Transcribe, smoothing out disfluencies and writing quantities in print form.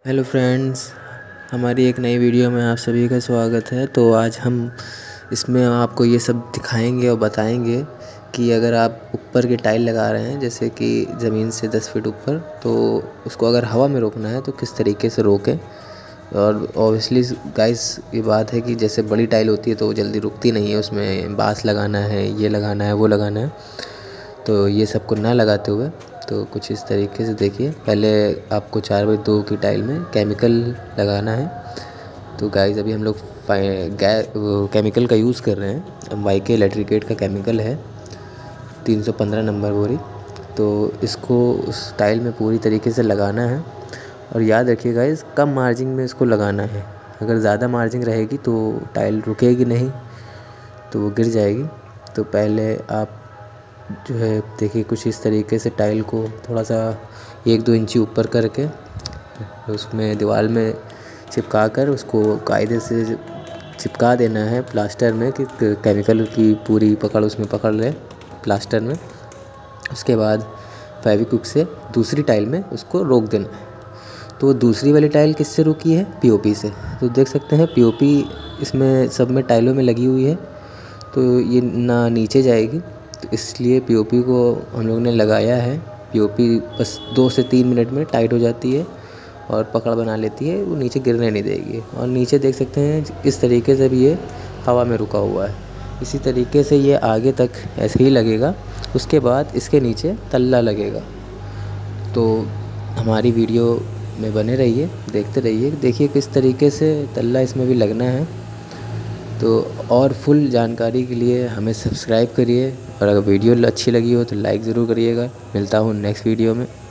Hello friends, हमारी एक नई वीडियो में आप सभी का स्वागत है। तो आज हम इसमें आपको ये सब दिखाएंगे और बताएंगे कि अगर आप ऊपर की टाइल लगा रहे हैं, जैसे कि ज़मीन से 10 फीट ऊपर, तो उसको अगर हवा में रोकना है तो किस तरीके से रोकें। और ऑब्वियसली गाइस, ये बात है कि जैसे बड़ी टाइल होती है तो वो जल्दी रुकती नहीं है, उसमें बांस लगाना है, ये लगाना है, वो लगाना है। तो ये सब को ना लगाते हुए तो कुछ इस तरीके से देखिए। पहले आपको 4x2 की टाइल में केमिकल लगाना है। तो गाइस, अभी हम लोग केमिकल का यूज़ कर रहे हैं। वाईके इलेक्ट्रिकेट का केमिकल है, 315 नंबर बोरी। तो इसको उस टाइल में पूरी तरीके से लगाना है। और याद रखिए गाइस, कम मार्जिन में इसको लगाना है। अगर ज़्यादा मार्जिन रहेगी तो टाइल रुकेगी नहीं, तो वो गिर जाएगी। तो पहले आप जो है देखिए, कुछ इस तरीके से टाइल को थोड़ा सा 1-2 इंची ऊपर करके उसमें दीवार में चिपका कर उसको कायदे से चिपका देना है प्लास्टर में, कि केमिकल की पूरी पकड़ उसमें पकड़ ले प्लास्टर में। उसके बाद फेविक्विक से दूसरी टाइल में उसको रोक देना है। तो दूसरी वाली टाइल किससे रुकी है? पीओपी से। तो देख सकते हैं पीओपी इसमें सब में टाइलों में लगी हुई है, तो ये ना नीचे जाएगी। तो इसलिए पीओपी को हम लोग ने लगाया है। पीओपी बस 2 से 3 मिनट में टाइट हो जाती है और पकड़ बना लेती है, वो नीचे गिरने नहीं देगी। और नीचे देख सकते हैं इस तरीके से भी ये हवा में रुका हुआ है। इसी तरीके से ये आगे तक ऐसे ही लगेगा। उसके बाद इसके नीचे तल्ला लगेगा। तो हमारी वीडियो में बने रहिए, देखते रहिए। देखिए किस तरीके से तल्ला इसमें भी लगना है। तो और फुल जानकारी के लिए हमें सब्सक्राइब करिए, और अगर वीडियो अच्छी लगी हो तो लाइक ज़रूर करिएगा। मिलता हूँ नेक्स्ट वीडियो में।